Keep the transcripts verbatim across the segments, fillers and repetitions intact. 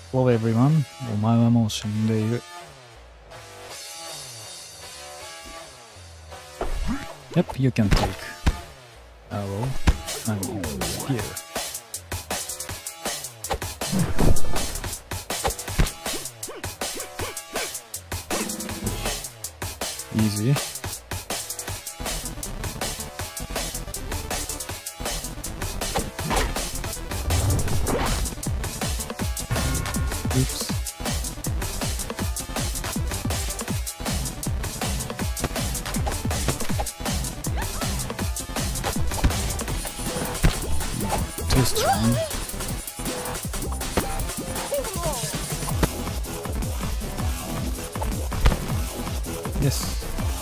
Hello everyone. お前はもう死んでいる。Yep, you can take arrow and spear. Easy. Oops. Too strong. Yes.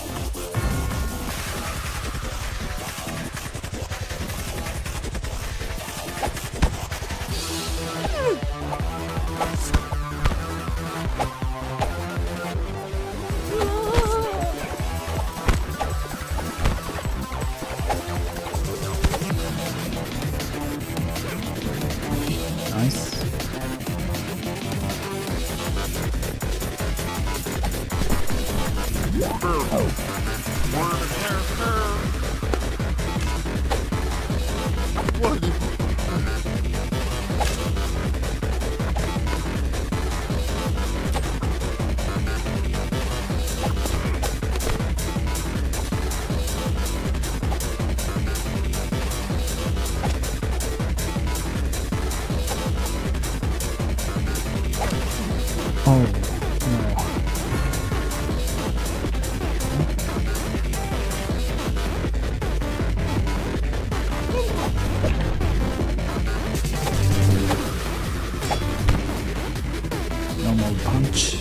Nice. Oh. Oh, no. Normal punch.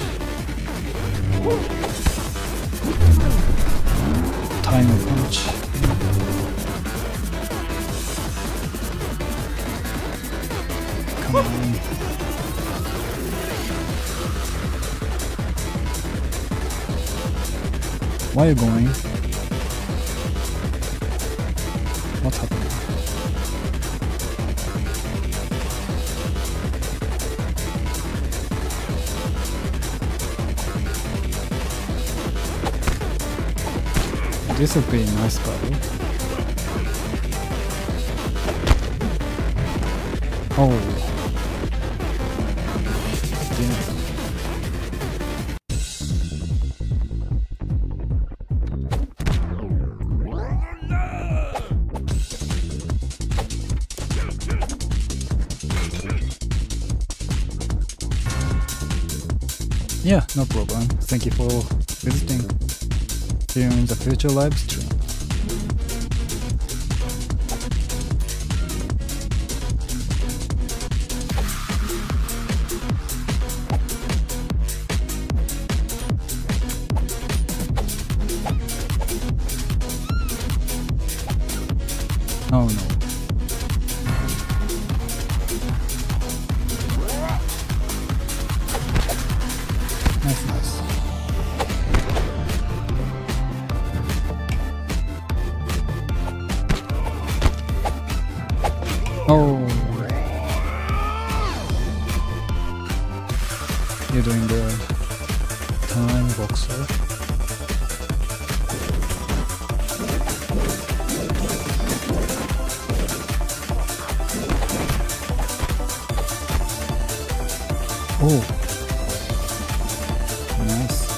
Time punch. Come on. Why are you going? What's happening? This would be a nice battle. Oh. Yeah. Yeah, no problem. Thank you for visiting. See you in the future live stream. Oh no. Nice, nice. Oh. You're doing the time boxer. Oh. Nice.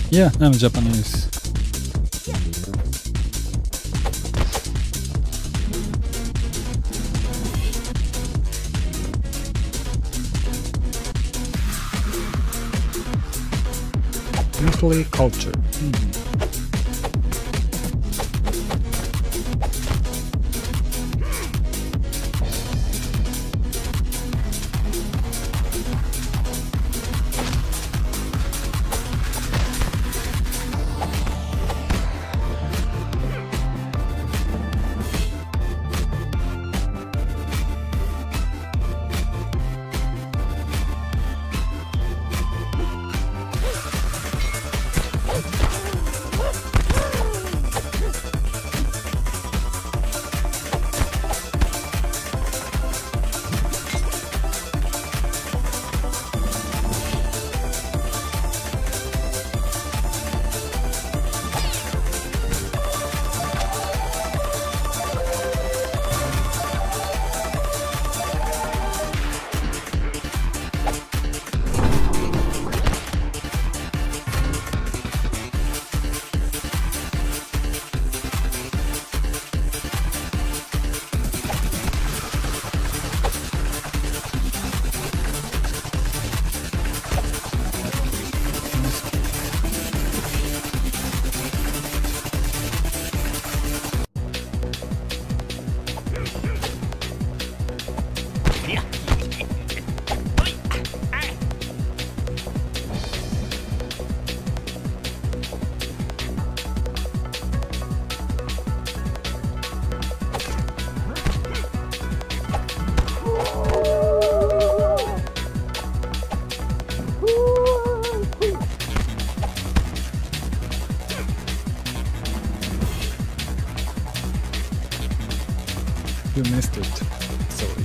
Yeah, I'm Japanese. Mostly culture. Mm. You missed it. Sorry.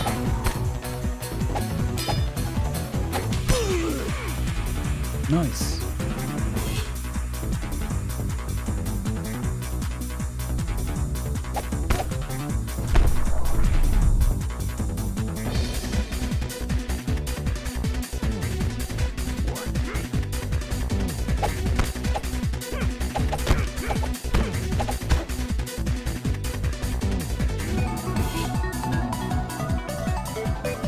Nice.